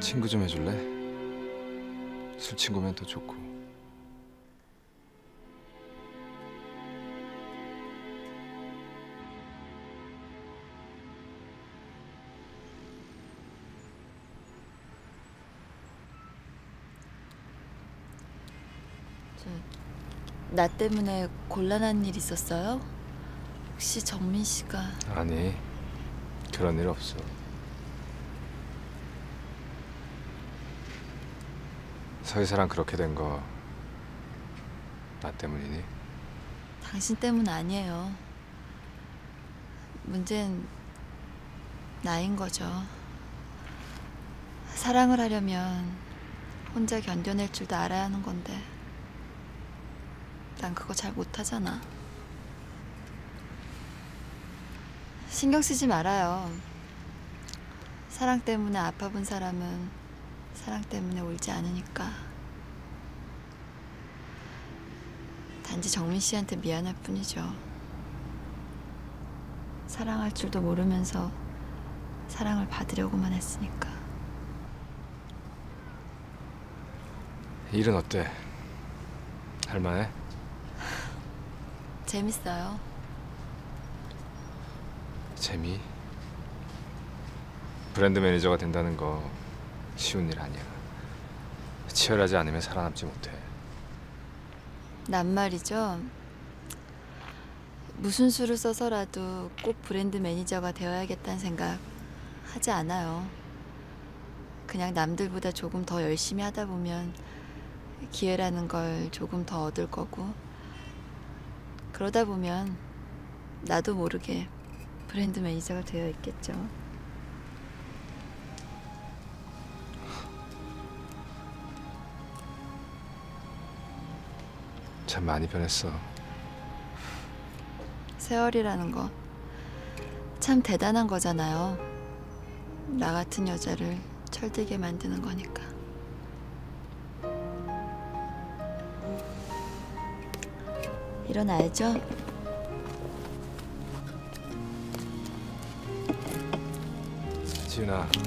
친구 좀 해줄래? 술 친구면 더 좋고. 나 때문에 곤란한 일 있었어요? 혹시 정민 씨가... 아니, 그런 일 없어. 서희사랑 그렇게 된 거 나 때문이니? 당신 때문 아니에요. 문제는 나인 거죠. 사랑을 하려면 혼자 견뎌낼 줄도 알아야 하는 건데 난 그거 잘 못하잖아. 신경 쓰지 말아요. 사랑 때문에 아파본 사람은 사랑 때문에 울지 않으니까. 단지 정민 씨한테 미안할 뿐이죠. 사랑할 줄도 모르면서 사랑을 받으려고만 했으니까. 일은 어때? 할만해? 재밌어요. 재미? 브랜드 매니저가 된다는 거 쉬운 일 아니야. 치열하지 않으면 살아남지 못해. 난 말이죠. 무슨 수를 써서라도 꼭 브랜드 매니저가 되어야겠다는 생각 하지 않아요. 그냥 남들보다 조금 더 열심히 하다 보면 기회라는 걸 조금 더 얻을 거고, 그러다 보면 나도 모르게 브랜드 매니저가 되어 있겠죠. 참 많이 변했어. 세월이라는 거 참 대단한 거잖아요. 나 같은 여자를 철들게 만드는 거니까. 일어나야죠. 지은아,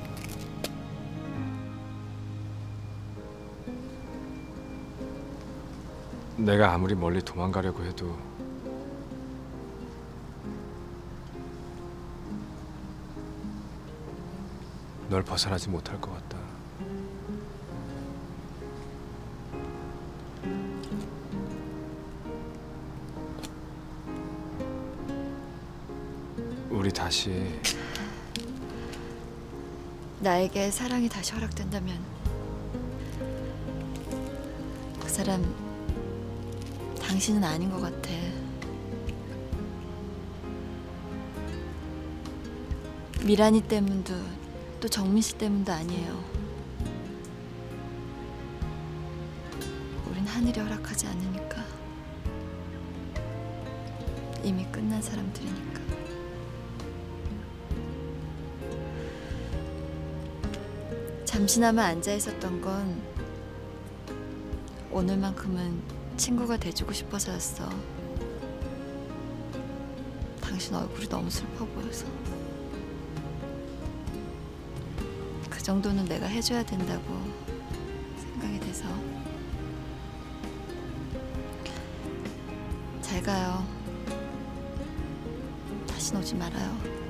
내가 아무리 멀리 도망가려고 해도 널 벗어나지 못할 것 같다. 우리 다시... 나에게 사랑이 다시 허락된다면 그 사람 당신은 아닌 것 같아. 미란이 때문도 또 정민 씨 때문도 아니에요. 우린 하늘이 허락하지 않으니까. 이미 끝난 사람들이니까. 잠시나마 앉아 있었던 건 오늘만큼은 친구가 돼주고 싶어서였어. 당신 얼굴이 너무 슬퍼 보여서. 그 정도는 내가 해줘야 된다고 생각이 돼서. 잘 가요. 다신 오지 말아요.